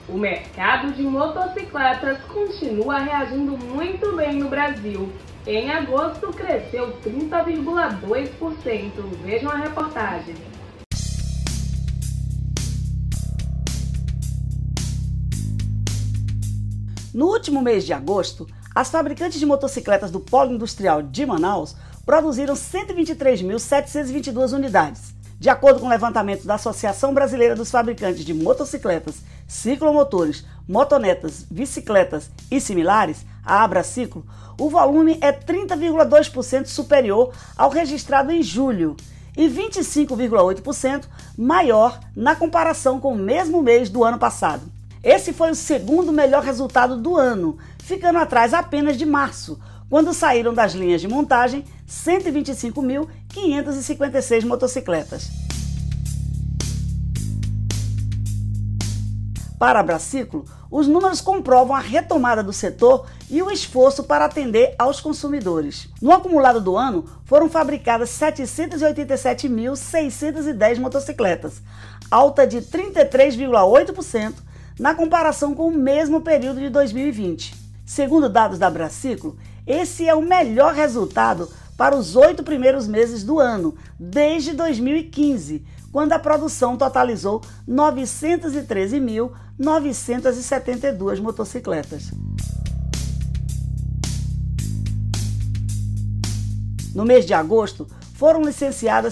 O mercado de motocicletas continua reagindo muito bem no Brasil. Em agosto, cresceu 30,2%. Vejam a reportagem. No último mês de agosto, as fabricantes de motocicletas do Polo Industrial de Manaus produziram 123.722 unidades. De acordo com o levantamento da Associação Brasileira dos Fabricantes de Motocicletas, Ciclomotores, Motonetas, Bicicletas e similares, a Abraciclo, o volume é 30,2% superior ao registrado em julho e 25,8% maior na comparação com o mesmo mês do ano passado. Esse foi o segundo melhor resultado do ano, ficando atrás apenas de março, quando saíram das linhas de montagem 125.556 motocicletas. Para a Abraciclo, os números comprovam a retomada do setor e o esforço para atender aos consumidores. No acumulado do ano, foram fabricadas 787.610 motocicletas, alta de 33,8% na comparação com o mesmo período de 2020. Segundo dados da Abraciclo, esse é o melhor resultado para os 8 primeiros meses do ano, desde 2015, quando a produção totalizou 913.972 motocicletas. No mês de agosto, foram licenciadas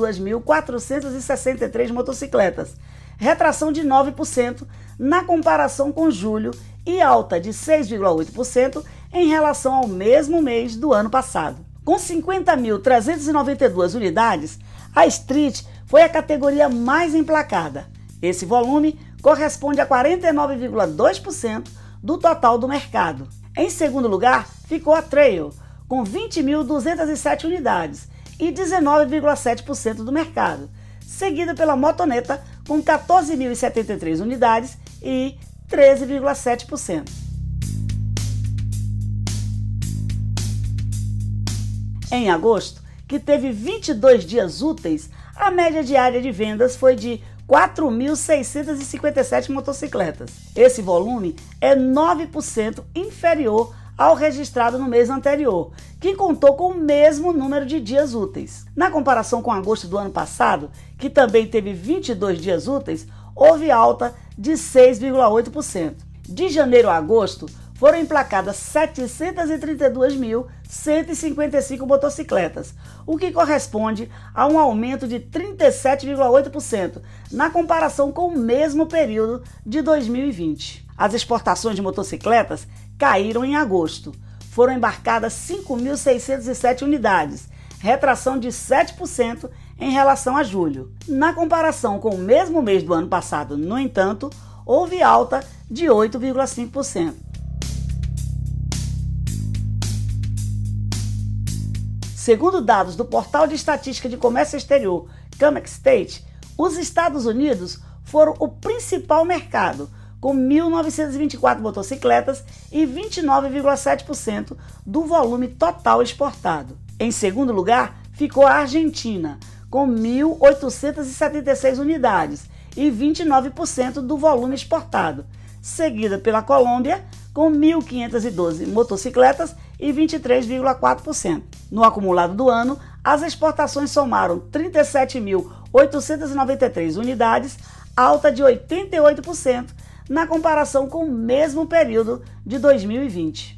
102.463 motocicletas, retração de 9% na comparação com julho e alta de 6,8% em relação ao mesmo mês do ano passado. Com 50.392 unidades, a Street foi a categoria mais emplacada. Esse volume corresponde a 49,2% do total do mercado. Em segundo lugar, ficou a Trail, com 20.207 unidades e 19,7% do mercado, seguida pela Motoneta, com 14.073 unidades e 13,7%. Em agosto, que teve 22 dias úteis, a média diária de vendas foi de 4.657 motocicletas. Esse volume é 9% inferior ao registrado no mês anterior, que contou com o mesmo número de dias úteis. Na comparação com agosto do ano passado, que também teve 22 dias úteis, houve alta de 6,8%. De janeiro a agosto, foram emplacadas 732.155 motocicletas, o que corresponde a um aumento de 37,8% na comparação com o mesmo período de 2020. As exportações de motocicletas caíram em agosto. Foram embarcadas 5.607 unidades, retração de 7% em relação a julho. Na comparação com o mesmo mês do ano passado, no entanto, houve alta de 8,5%. Segundo dados do Portal de Estatística de Comércio Exterior, Camex-State, os Estados Unidos foram o principal mercado, com 1.924 motocicletas e 29,7% do volume total exportado. Em segundo lugar, ficou a Argentina, com 1.876 unidades e 29% do volume exportado, seguida pela Colômbia, com 1.512 motocicletas e 23,4%. No acumulado do ano, as exportações somaram 37.893 unidades, alta de 88% na comparação com o mesmo período de 2020.